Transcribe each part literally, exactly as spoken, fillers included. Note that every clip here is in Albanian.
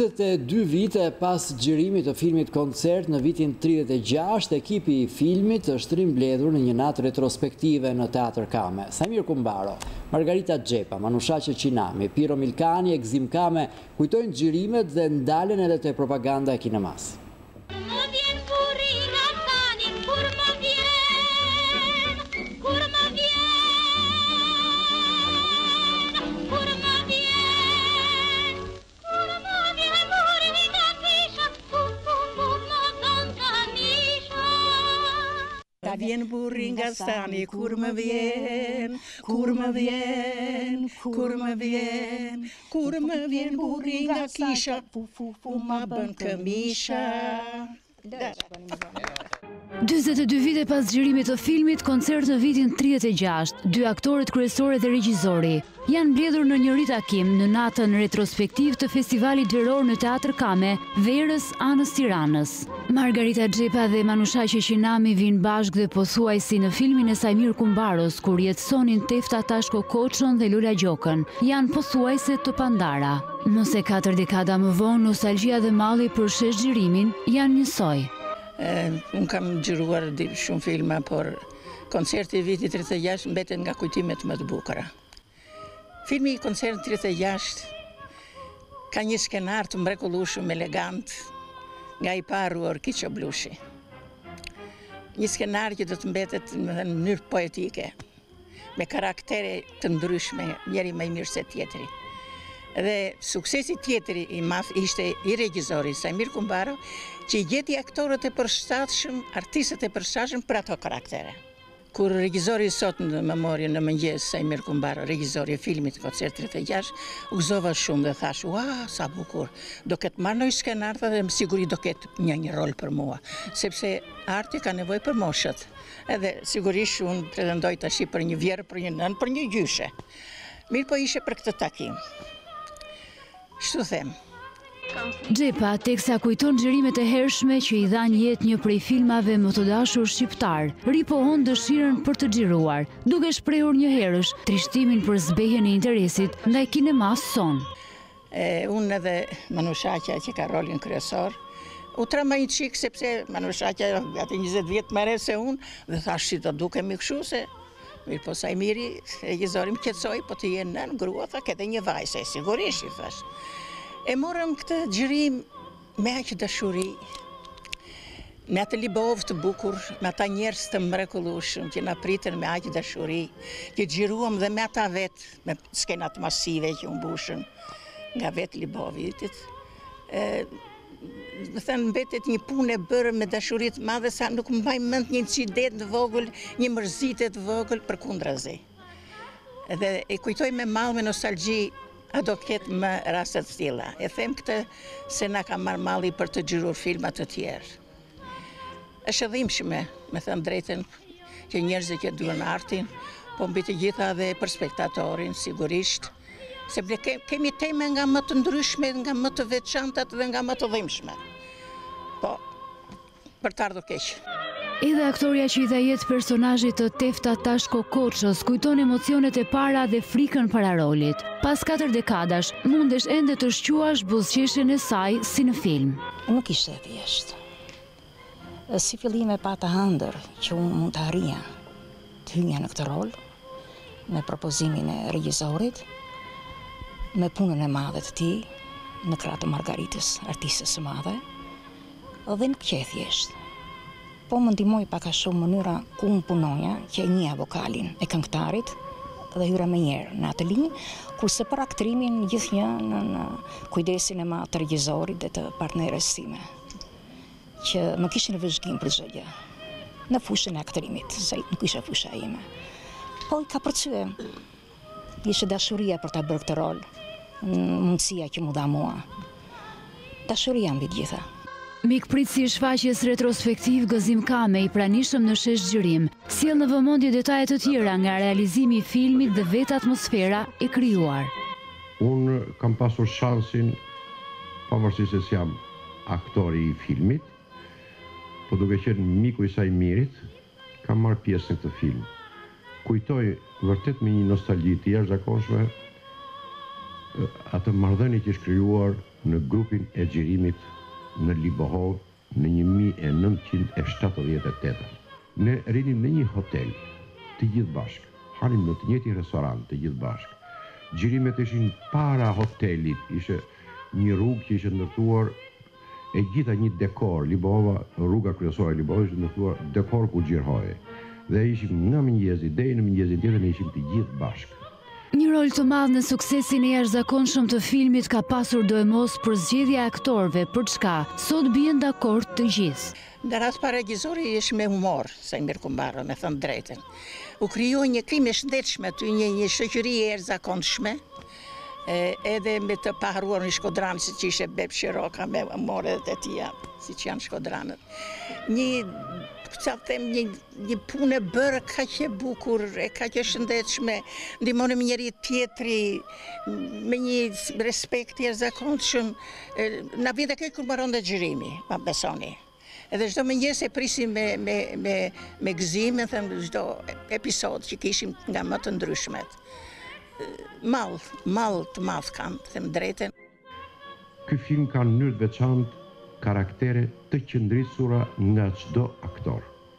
dyzet e dy vite pas xhirimit të filmit Koncert në vitin tridhjet e gjashtë, ekipi i filmit është rimbledhur në një natë retrospektive në Teatr Kame. Samir Kumbaro, Margarita Xhepa, Manushaqe Qinami, Piro Milkani, Gzim Kame kujtojnë xhirimet dhe ndalen edhe te propaganda e kinemas. Vjen burri nga stani, kur më vjen, kur më vjen, kur më vjen, kur më vjen burri nga kisha, fu fu fu ma bën këmisha. dyzet e dy vite pas xhirimit të filmit Koncert në vitin tridhjet e gjashtë, dy aktorët kryesore dhe regjizori janë mbledhur në një ritakim në natën retrospektiv të festivalit veror në Teatr Kame, Verës, anës Tiranës. Margarita Xhepa dhe Manushaqe Qinami vinë bashkë dhe pothuajsi në filmin e Samir Kumbaros, kur jetësonin Tefta Tashko Koçon dhe Lula Gjokën, janë pothuajse të pandara. Mos e katër dekada më vonë, nostalgjia dhe malli për shesh xhirimin janë njësoj. Unë kam xhiruar shumë filma, por Koncerti i vitit tridhjet e gjashtë mbetet nga kujtimet më të bukura. Filmi i Koncertit tridhjet e gjashtë ka një skenar të mrekullueshëm, elegant, nga i paruar Kiço Blushi. Një skenar që do të mbetet në mënyrë poetike, me karaktere të ndryshme, njëri më i mirë se tjetri. Dhe suksesi tjetri i madh ishte i regjizorit Samir Kumbaro, që i gjeti aktorët e përshtatshëm, artistët e përshtatshëm për ato karaktere. Kur regjizori sot në memorje në mëngjes, Samir Kumbaro, regjizori i filmit Koncert tridhjet e gjashtë, u gëzova shumë dhe thash, ua, sa bukur, do ketë marrë një skenar dhe më siguri do ketë një një rol për mua, sepse arti ka nevojë për moshët. Edhe sigurisht unë pretendoj tash për një vjerë, për një nën, për një gjyshe. Mirë po ishe për këtë takim. Shtu them. Xhepa teksa kujton xhirimet e hershme që i dhanë jetë një prej filmave më të dashur shqiptar, ripohon dëshirën për të xhiruar, duke shprehur një herësh trishtimin për zbehjen e interesit ndaj kinemas son. E, unë edhe Manushaqja që ka rolin kryesor, u trema një çik sepse Manushaqja gati njëzet vjet më re se unë, dhe thash si do dukemi kështu se mirë po Samiri, regjizori më qetësoi, po të jenë nën grua, tha kete një vajse, sigurisht i thash. E morëm këtë xhirim me aq dashuri, me atë libov të bukur, me ata njerëz të mrekullueshëm që na pritën me aq dashuri, që xhiruam dhe me ata vet, me skenat masive që u mbushën nga vet libovitit. Ë, më thënë mbetet një punë e bërë me dashuri të madhe, sa nuk më mbaj mend një incident të vogël, një mërzitje të vogël, përkundrazi. Edhe e kujtoj me mall, me nostalgji, a do të ketë më raste të tilla. E them këtë se na ka marrë malli për të xhiruar filma të tjerë. Është e dhimbshme, me thënë drejtën, që njerëzit që duan artin, po mbi të gjitha dhe për spektatorin, sigurisht, sepse ke, kemi tema nga më të ndryshme, nga më të veçantat dhe nga më të dhimbshme. Po, për të ardhur keq. Edhe aktoria që i dha jetë personazhit të Tefta Tashko Koçës kujton emocionet e para dhe frikën para rolit. Pas katër dekadash, mundesh ende të shquash buzëqeshjen e saj si në film. Nuk ishte e thjeshtë. Si fillim e pata hëndër që unë mund të arrija të hyja në këtë rol, me propozimin e regjizorit, me punën e madhe të tij, në krah të Margaritës, artistës së madhe, dhe nuk që e thjeshtë. Po më ndihmoi pak a shumë mënyra ku unë punoja, që e njeh vokalin e këngëtarit dhe hyra më njëherë në ateli, kurse për aktrimin gjithnjë në, në kujdesin e madh të regjizorit dhe të partneres time, që nuk kishin vëzhgim për çdo gjë në fushën e aktrimit, se nuk ishte fusha ime. Po i ka përcye. Ishte dashuria për ta bërë këtë rol, mundësia që mu dha mua. Dashuria mbi të gjitha. Mikpritësi i shfaqjes retrospektiv Gzim Kame, i pranishëm në shesh xhirim, sjell në vëmendje detaje të tjera nga realizimi i filmit dhe vetë atmosfera e krijuar. Unë kam pasur shansin, pavarësisht se jam aktori i filmit, po duke qenë miku i saj mirit, kam marrë pjesë në këtë film. Kujtoj vërtet me një nostalgji të jashtëzakonshme atë marrëdhënie që është krijuar në grupin e xhirimit në Libohov në një mijë e nëntëqind e shtatëdhjetë e tetë. Ne rinim në një hotel, të gjithë bashkë, hanim në të njëjtin restoran, të gjithë bashkë. Xhirimet ishin para hotelit, ishte një rrugë që ishte ndërtuar e gjitha një dekor, Libohova, rruga kryesore e Libohovës ishte ndërtuar dekor ku xhirohej. Dhe ishim nga mëngjesi deri në mëngjesin tjetër ne ishim të gjithë bashkë. Një rol të madh në suksesin e jashtëzakonshëm të filmit ka pasur dojmos për zgjedhja e aktorëve, për çka sot bien dakord të gjithë. Në rast pa regjizori ishë me humor, Sajmir Kumbaro, me thënë drejten. U kriju një klim e shëndetshme, ty një, një shoqëri e jashtëzakonshme, edhe me të paharuar në Shkodranë, si që ishe Beb Shiroka me moret e tia, si që janë Shkodranët. Një, sa them, një, një punë e bërë ka që bukur, e ka që shëndetshme, ndihmonim njëri tjetri, me një respekt i jashtëzakonshëm. Na vjen tek kur mbaron dhe xhirimi, ma besoni. Edhe çdo mëngjes e prisim me, me, me, me gëzim, e them çdo episod që kishim nga më të ndryshmet. Mall, mall të madh kanë, them drejten. Ky film ka në mënyrë të veçantë karaktere të qëndrisura nga çdo aktor.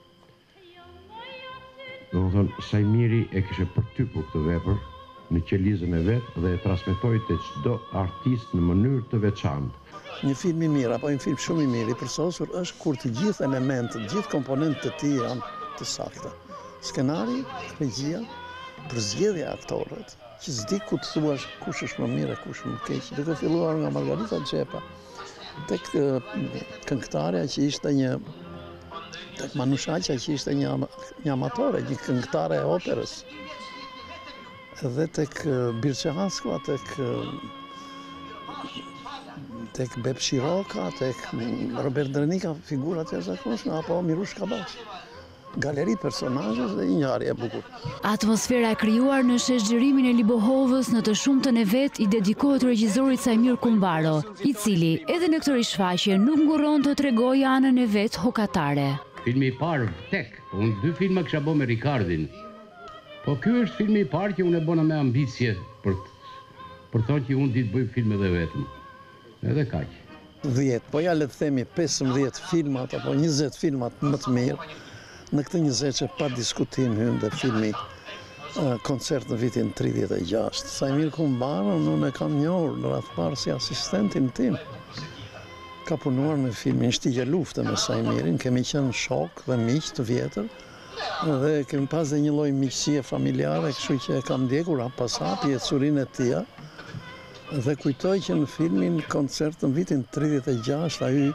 Domethënë Sajmiri e kishte përtypur këtë vepër në qelizën e vet dhe e transmetoi te çdo artist në mënyrë të veçantë. Një film i mirë apo një film shumë i mirë i përsosur është kur të gjithë elementët, të gjithë komponentët e tij janë të sakta. Skenari, regjia, përzgjedhja e aktorëve, që s'di ku të thuash kush është më mirë e kush më keq, duke filluar nga Margarita Xhepa, tek këngëtarja që ishte një tek Manushaqja që ishte një, një amatore, një këngëtare e operës. Edhe tek Birçe Haskova, tek tek Beb Shiroka, tek Robert Drenika, figurat e jashtëzakonshme, apo Mirush Kabash. Galeri personazhesh dhe një ngjarje e bukur. Atmosfera e krijuar në sheshxhirimin e Libohovës në të shumtën e vet i dedikohet regjisorit Sajmir Kumbaro, i cili edhe në këtë rishfaqje nuk nguron të tregojë anën e vet hokatare. Filmi i parë tek, unë dy filma kisha bërë me Ricardin. Po ky është filmi i parë që unë e bëna me ambicje për për thonë që unë di të bëj filme dhe vetëm. Edhe kaq. dhjetë, po ja le të themi pesëmbëdhjetë filmat apo njëzet filmat më të mirë. Në këtë njëzet që pa diskutim hyn dhe filmi uh, koncert në vitin tridhjetë e gjashtë. Sajmir Kumbaro unë e kam njohur në radhë parë si asistentin tim. Ka punuar në filmin Shtigje lufte me Sajmirin, kemi qenë shok dhe miq të vjetër dhe kemi pas dhe një lloj miqësie familjare, kështu që e kam ndjekur pas hap jetësurinë e tij. Dhe kujtoj që në filmin koncert në vitin tridhjetë e gjashtë ai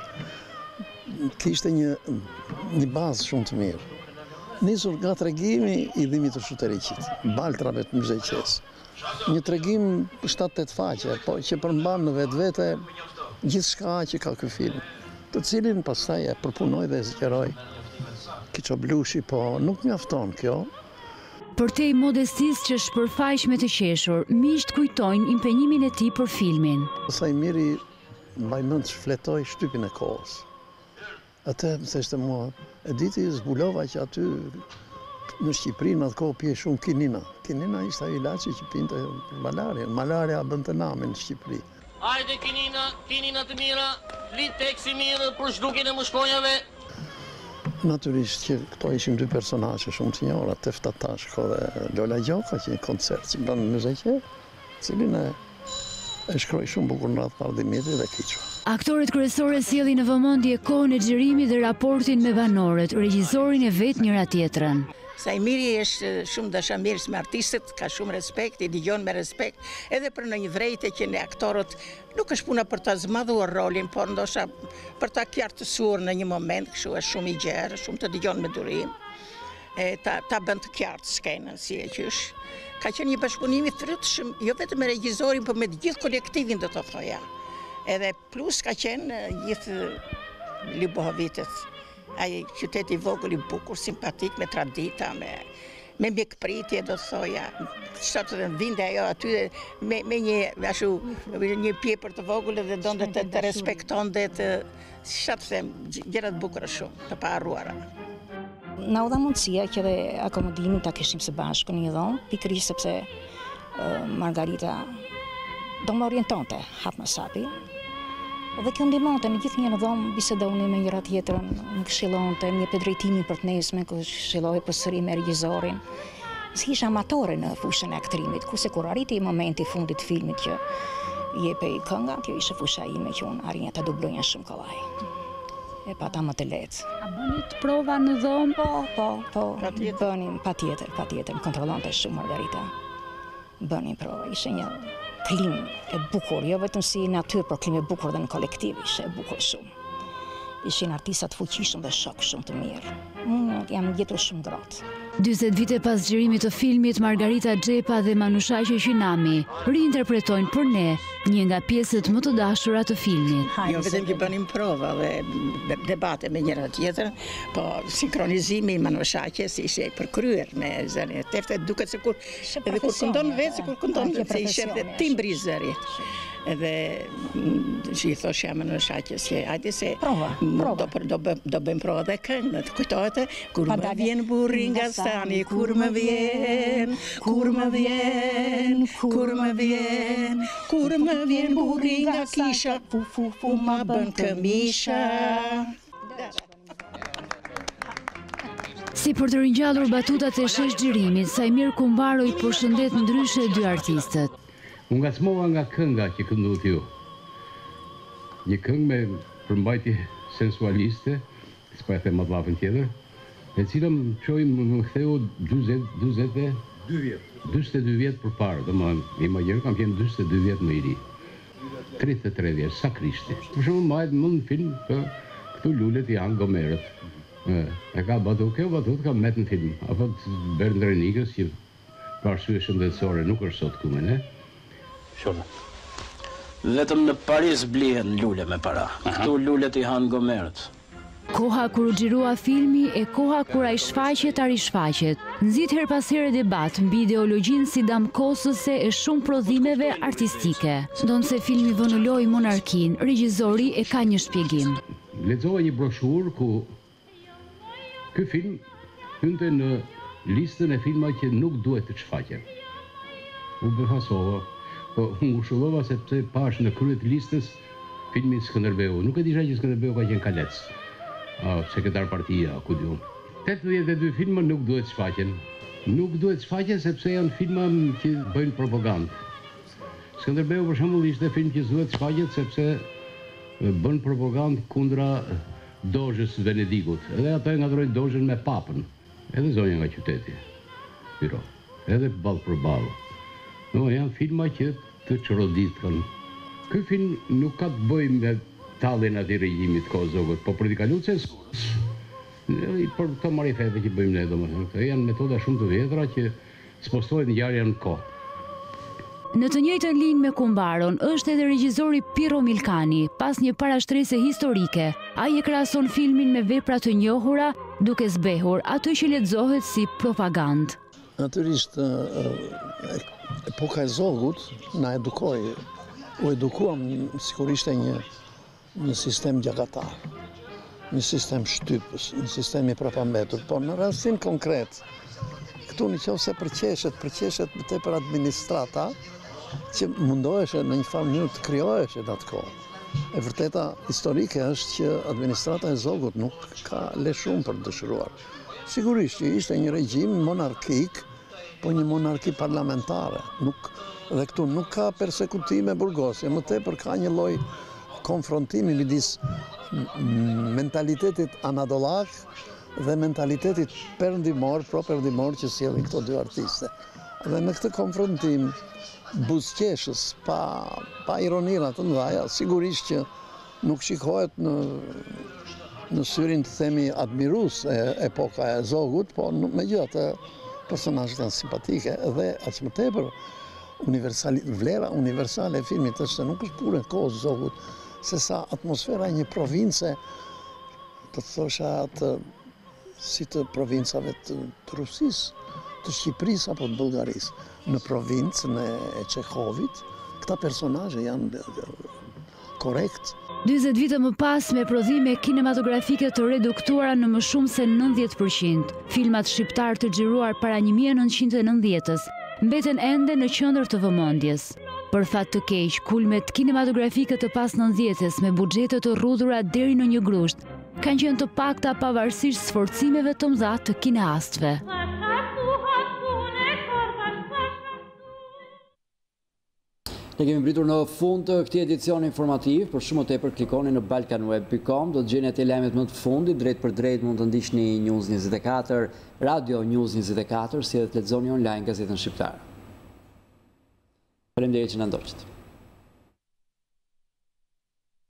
kishte një, një bazë shumë të mirë. Nisur nga tregimi i Dhimit të Shuteriqit, baltrave të Myzeqes. Një tregim shtatë tetë faqe, po që përmban në vetvete gjithçka që ka ky film, të cilin pastaj e përpunoi dhe e zgjeroi Kiçoblushi, po nuk mjafton kjo. Për te i modestis që shpërfaq me të qeshur, miqt kujtojnë impenjimin e tij për filmin. Sajmiri mbaj mend të fletoj shtypin e kohës. Atë më theshte mua, e diti zbulova që aty në Shqipëri në atë kohë pije shumë kinina. Kinina ishte ai ilaçi që pinte malaria. Malaria bënte namin në Shqipëri. Hajde kinina, kinina të mira, flit teksi mirë për zhdukjen e mushkonjave. Natyrisht që këto ishin dy personazhe shumë të njohura, Tefta Tashko dhe Lola Gjoka, që një koncert që bën në Myzeqe, cilin e, e shkroi shumë bukur në radhë parë Dimitri dhe Kiço. Aktorët kryesorë sjellin në vëmendje kohën e xhirimit dhe raportin me banorët, regjisorin e vet njëra tjetrën. Sajmiri është shumë dashamirës me artistët, ka shumë respekt, i dëgjon me respekt, edhe për në një vrejtje që ne aktorët nuk është puna për ta zmadhuar rolin, por ndoshta për ta qartësuar në një moment, kështu është shumë i gjerë, shumë të dëgjon me durim, e, ta, ta bën të qartë skenën, si e qysh. Ka qenë një bashkëpunim i thrytshëm, jo vetëm me regjisorin, por me të gjithë kolektivin, do të thoja. Edhe plus ka qenë gjithë Libohovitet. Ai qyteti i vogël i bukur, simpatik, me tradita, me me mjekpritje, do të thoja. Çfarë të vinte ajo aty me me një ashtu një pjepër të vogël dhe donte të, të respektonte të çfarë të them, gjëra të bukura shumë, të paharruara. Na u dha mundësia që dhe akomodimin ta kishim së bashku në një dhomë, pikërisht sepse uh, Margarita do më orientonte hap më sapi. Dhe kjo ndihmonte, në gjithë një në dhomë, bisedonin me njëra tjetrën, më këshillonte, më jepte drejtimin për të nesme, këshilloi përsëri me regjisorin. Si isha amatore në fushën e aktrimit, kurse kur arriti i momenti i fundit të filmit që jepe i kënga, kjo ishte fusha ime që unë arrinja të dublonja shumë kollaj. E pata më të lehtë. A bënit prova në dhomë? Po, po, po, bënim, pa tjetër, pa tjetër, më kontrollonte shumë Margarita. Bënim prova, ishe një klim e bukur, jo vetëm si natyrë, por klim e bukur dhe në kolektiv, ishe e bukur shumë. Ishin artistat fuqishëm dhe shok shumë të mirë. Unë jam gjetur shumë gratë. dyzet vite pas xhirimit të filmit, Margarita Xhepa dhe Manushaqe Qinami riinterpretojnë për ne një nga pjesët më të dashura të filmit. Jo vetëm që bënim prova dhe debate me njëra tjetrën, po sinkronizimi i Manushaqes ishte përkryer me zërin e tefte, duket se kur edhe kur këndon vetë, se kur këndon se ishte timbri i zërit. Edhe që i thoshja Manushaqes që hajde se do bëjmë prova dhe këngë, të kujtohet kur më vjen burri nga stani, kur më vjen, kur më vjen, kur më vjen, kur më vjen burri nga kisha, fu fu fu ma bën këmisha. Si për të ringjallur batutat e shesh xhirimit, Sajmir Kumbaro i përshëndet ndryshe dy artistët. Unë ngacmova nga kënga që kënduat ju. Një këngë me përmbajtje sensualiste, s'po e them më vllafën tjetër, e cila më çoi më ktheu dyzet e dy vjet përpara, domethënë imagjino kam qenë dyzet e dy vjet më i ri. tridhjet e tre vjeç, sa Krishti. Për shembull, mbajt më në film për këtu lulet janë Gomerët. E ka batu, kjo batut ka met në film. Apo Bernd Renikës, që për arsye shëndetësore nuk është sot këtu me ne. Shone, vetëm në Paris blihen lule me para. Këtu lulet i hanë Gomerët. Koha kur u xhirua filmi e koha kur ai shfaqet a rishfaqet. Nxit her pas here debat mbi ideologjinë sidamkosëse e shumë prodhimeve artistike. Ndonse filmi vënuloi monarkin, regjizori e ka një shpjegim. Lexova një broshurë ku ky film hynte në listën e filmave që nuk duhet të shfaqen. U befasova. Po unë ngushëllova sepse pash në krye të listës filmin Skënderbeu. Nuk e disha që Skënderbeu ka qenë kalec. A, sekretar partia, ku diun. tetëdhjetë e dy filma nuk duhet shfaqen. Nuk duhet shfaqen sepse janë filma që bëjnë propagandë. Skënderbeu për shembull ishte film që duhet shfaqet sepse bën propagandë kundra dozhës Venedikut. Edhe ata e ngatrojnë dozhën me papën. Edhe zonja nga qyteti. Piro. Edhe ballë për ballë. No, janë filma që të çoroditën. Ky film nuk ka të bëjë me talljen aty regjimit Kozogut, po për t'i kaluar censur. Për këto marifete që bëjmë ne, domethënë, këto janë metoda shumë të vjetra që spostohet ngjarja në kohë. Në të njëjtën linjë me Kumbaron është edhe regjizori Pirro Milkani, pas një parashtrese historike. Ai e krahason filmin me vepra të njohura, duke zbehur atë që lexohet si propagandë. Natyrisht, epoka e Zogut na edukoi, u edukuam sikur ishte një një sistem gjakatar, një sistem shtypës, një sistem i propambetur, por në rastin konkret, këtu në qoftë se përqeshet, përqeshet më tepër administrata, që mundoheshe në një farë mënyrë të krijoheshe në atë kohë. E vërteta historike është që administrata e Zogut nuk ka le shumë për dëshiruar. Sigurisht që ishte një regjim monarkik, po një monarki parlamentare. Nuk, dhe këtu nuk ka persekutime burgosje, më tepër ka një lloj konfrontimi midis mentalitetit anadolak dhe mentalitetit perëndimor, pro-perëndimor që sjellin këto dy artiste. Dhe në këtë konfrontim buzëqeshës, pa, pa ironira të mëdha, sigurisht që nuk shikohet në, në syrin të themi admirues e epoka e Zogut, po megjithatë personazhet janë simpatike dhe aq më tepër universali, vlera universale e filmit është se nuk është pure kohë Zogut, se sa atmosfera e një province, të thosha të, si të provincave të, të Rusisë, të Shqipërisë apo të Bullgarisë. Në provincën e Çehovit, këta personazhe janë korrekt. dyzet vite më pas, me prodhime kinematografike të reduktuara në më shumë se nëntëdhjetë përqind, filmat shqiptar të xhiruar para një mijë e nëntëqind e nëntëdhjetës mbeten ende në qendër të vëmendjes. Për fat të keq, kulmet kinematografike të pas nëntëdhjetës me buxhete të rrudhura deri në një grusht kanë qenë të pakta pavarësisht sforcimeve të mëdha të kineastëve. Ne kemi mbritur në fund të këtij edicioni informativ, për shumë më tepër klikoni në balkanweb punkt com, do të gjeni atë lajmet më të fundit, drejt për drejt mund të ndiqni News njëzet e katër, Radio News njëzet e katër, si edhe të lexoni online gazetën shqiptare. Faleminderit që na ndoqët.